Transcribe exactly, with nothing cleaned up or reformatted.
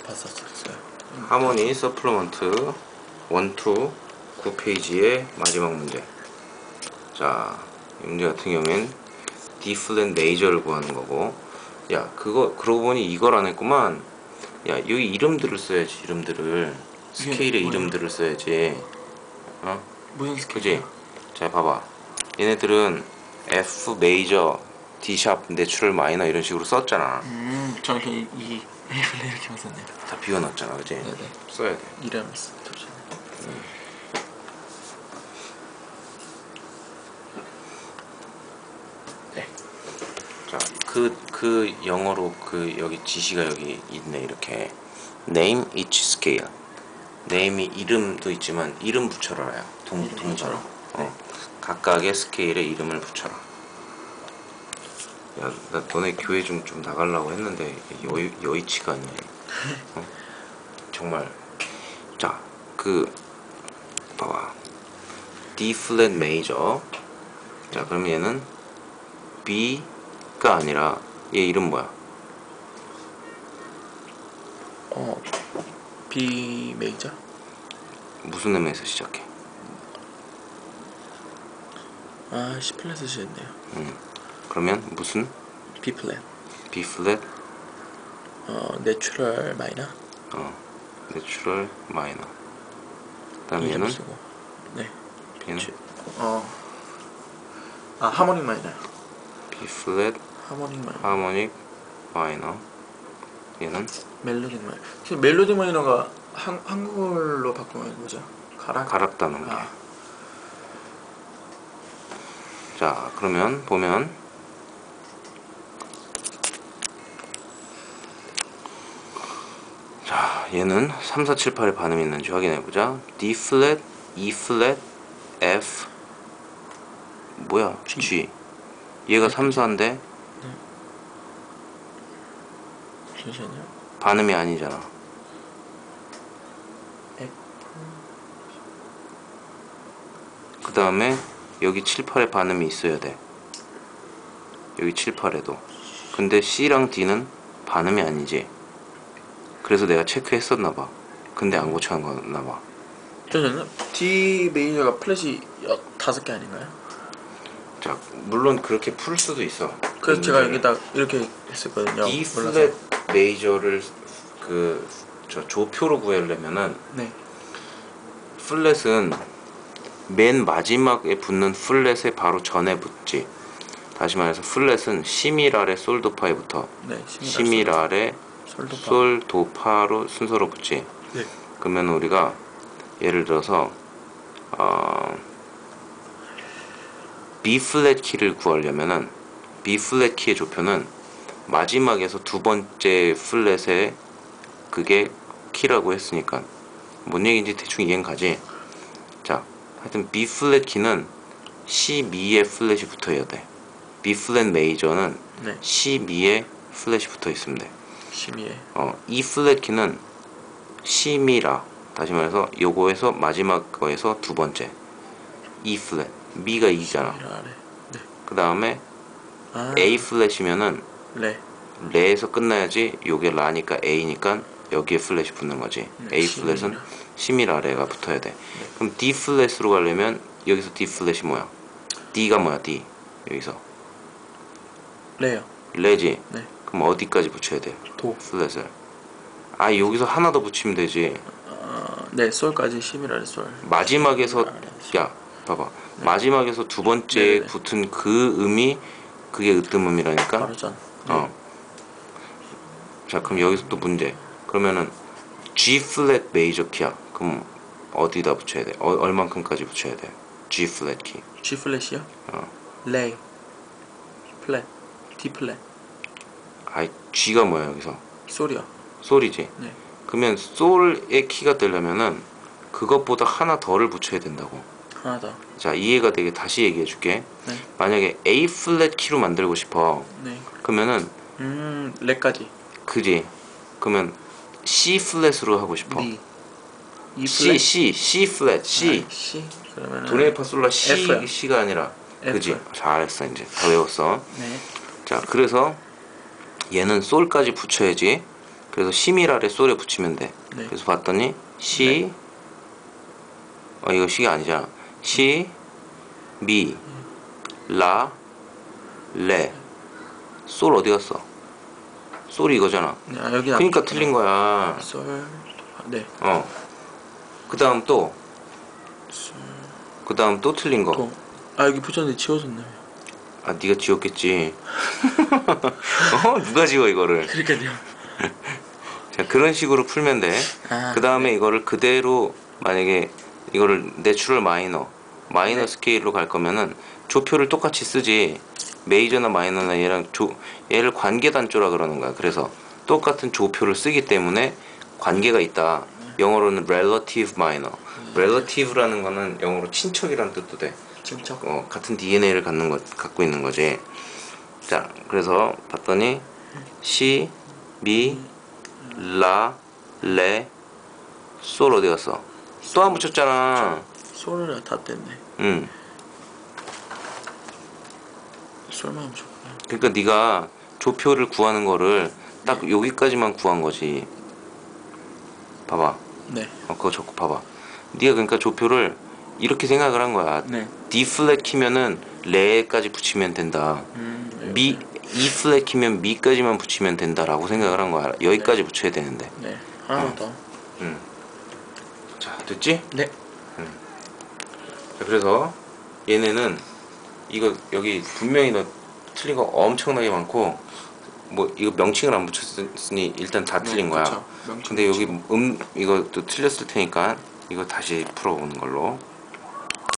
봤었어요. 하모니 서플리먼트 일, 이 구 페이지의 마지막 문제. 자, 이 문제 같은 경우엔 D 플랫 메이저를 구하는 거고, 야, 그거 그러고 보니 이걸 안 했구만. 야, 여기 이름들을 써야지. 이름들을 스케일의 이름들을 써야지. 어? 무슨 스케일? 그지? 자, 봐봐. 얘네들은 F 메이저, D 샵, 내추럴 마이너 이런 식으로 썼잖아. 음, 저는 그냥 이 A 플랫 이렇게만 썼네요. 다 비워놨잖아, 그지? 네네. 써야 돼. 이름을 쓰죠. 음. 네. 자, 그, 그 영어로 그 여기 지시가 여기 있네. 이렇게 name each scale. name이 이름도 있지만 이름 붙여라요. 동, 동사로. 어. 각각의 스케일에 이름을 붙여라. 야, 나 너네 교회 좀, 좀 나가려고 했는데 여, 여의치가 아니야. 어? 정말. 자, 그 봐봐. D 플랫 메이저. 자, 그럼 얘는 B가 아니라 얘 이름 뭐야? 어, B 메이저? 무슨 음에서 시작해? 아, C 플랫 쓰시는데요. 음. 그러면 무슨? B 플랫. B 플랫? 어, 내추럴 마이너. 어. 내추럴 마이너. 그다음에 얘는 쓰고. 네. B는 어. 아, 하모닉 마이너. B 플랫 하모닉 마이너. 하모닉 마이너. 얘는 멜로디 마이너. 지금 멜로디 마이너가 한 한국어로 바꾸면 뭐죠? 가락. 가락다는 게. 아. 자, 그러면 보면 자, 얘는 삼, 사, 칠, 팔에 반음이 있는지 확인해보자. D 플랫, E 플랫, F 뭐야? G, G. 얘가 삼, 사인데 네. 잠시만요. 반음이 아니잖아. F. 그 다음에 여기 칠, 팔에 반음이 있어야 돼. 여기 칠, 팔에도. 근데 C랑 D는 반음이 아니지. 그래서 내가 체크했었나봐. 근데 안 고쳐놨나봐. 잠시만요. D 메이저가 플랫이 여, 다섯 개 아닌가요? 자, 물론 그렇게 풀 수도 있어. 그래서 제가 여기다 이렇게 했었거든요. D 플랫 메이저를 그 저 조표로 구하려면은 네. 플랫은 맨 마지막에 붙는 플랫의 바로 전에 붙지. 다시 말해서 플랫은 시밀 아래 솔 도파에 붙어. 네. 시밀 아래 솔 도파. 솔 도파로 순서로 붙지. 네. 그러면 우리가 예를 들어서 어, B 플랫 키를 구하려면은 B 플랫 키의 조표는 마지막에서 두 번째 플랫에 그게 키라고 했으니까 뭔 얘기인지 대충 이해는 가지. 자, 하여튼 B 플랫 키는 C 미의 플랫이 붙어야 돼. B 플랫 메이저는 네. C 미의 플랫이 붙어 있으면 돼. 심의에. 어, E 플랫 키는 C 미라. 다시 말해서 요거에서 마지막 거에서 두 번째 E 플랫. 미가 이잖아. 네. 그 다음에 아. A 플랫이면은 레. 레에서 끝나야지. 요게 라니까 A니까 여기에 플랫이 붙는 거지. 네, A 플랫은 시밀 아래가 붙어야 돼. 네. 그럼 D 플랫으로 가려면 여기서 D 플랫이 뭐야? D가 뭐야? D 여기서 레요. 레지. 네. 그럼 어디까지 붙여야 돼? 도. 플랫을. 아, 여기서 하나 더 붙이면 되지. 어, 네, 솔까지 시밀 아래 솔. 마지막에서 야 봐봐. 네. 마지막에서 두 번째 네네. 붙은 그 음이 그게 으뜸음이라니까. 바로 전. 네. 어. 자, 그럼 여기서 또 문제. 그러면은 G 플랫 메이저 키야. 그럼 어디다 붙여야 돼? 어, 얼만큼까지 붙여야 돼? G 플랫 키. G 플랫이요? 어. 레. 플랫. D 플랫. 아이, G가 뭐야 여기서? 솔이요. 솔이지. 네. 그러면 솔의 키가 되려면은 그것보다 하나 더를 붙여야 된다고. 하나 더. 자, 이해가 되게 다시 얘기해 줄게. 네. 만약에 A 플랫 키로 만들고 싶어. 네. 그러면은 음, 레까지. 그지. 그러면 C 플랫으로 하고 싶어. D. E C C C 플랫 C. 아, C. 그러면은 도레미파솔라 C F요. C가 아니라. F. 그지. 잘했어. 이제 다 외웠어. 네. 자, 그래서 얘는 솔까지 붙여야지 그래서 시미라를 솔에 붙이면 돼. 네. 그래서 봤더니 시 네. 어 이거 시가 아니잖아. 시, 미, 라, 레, 솔 어디 갔어? 솔이 이거잖아. 네, 아, 여기 그러니까 틀린 거야. 솔. 네. 어. 그 다음 또, 솔. 그 다음 또 틀린 거. 도. 아 여기 붙였는데 지워졌네. 아, 네가 지웠겠지. 어? 누가 지워 이거를? 그러니까요. 자, 그런 식으로 풀면 돼. 아, 그 다음에 네. 이거를 그대로 만약에 이거를 내추럴 마이너, 마이너 네. 스케일로 갈 거면은 조표를 똑같이 쓰지. 메이저나 마이너나 얘랑 조, 얘를 관계 단조라 그러는 거야. 그래서 똑같은 조표를 쓰기 때문에 관계가 있다. 영어로는 relative minor. relative라는 거는 영어로 친척이라는 뜻도 돼. 진짜. 어, 같은 디엔에이를 갖는 거, 갖고 있는 거지. 자, 그래서 봤더니 시, 미, 라, 레, 솔 어디 갔어? 또 안 붙였잖아. 솔을 다 뗐네. 응. 솔만 붙였구나. 그러니까 네가 조표를 구하는 거를 딱 여기까지만 구한 거지. 봐봐. 네. 어, 그거 적고 봐봐. 네가 그러니까 조표를 이렇게 생각을 한 거야. 네. D 플랫 키면은 레까지 붙이면 된다. 음. 미, E 플랫 키면 미까지만 붙이면 된다라고 생각을 한 거야. 여기까지 붙여야 되는데. 네. 하나만 어. 더. 응. 자, 됐지? 네. 자, 그래서 얘네는 이거 여기 분명히 너 틀린 거 엄청나게 많고 뭐 이거 명칭을 안 붙였으니 일단 다 틀린 거야. 그쵸. 명칭 근데 여기 붙이고. 음 이것도 틀렸을 테니까 이거 다시 풀어보는 걸로.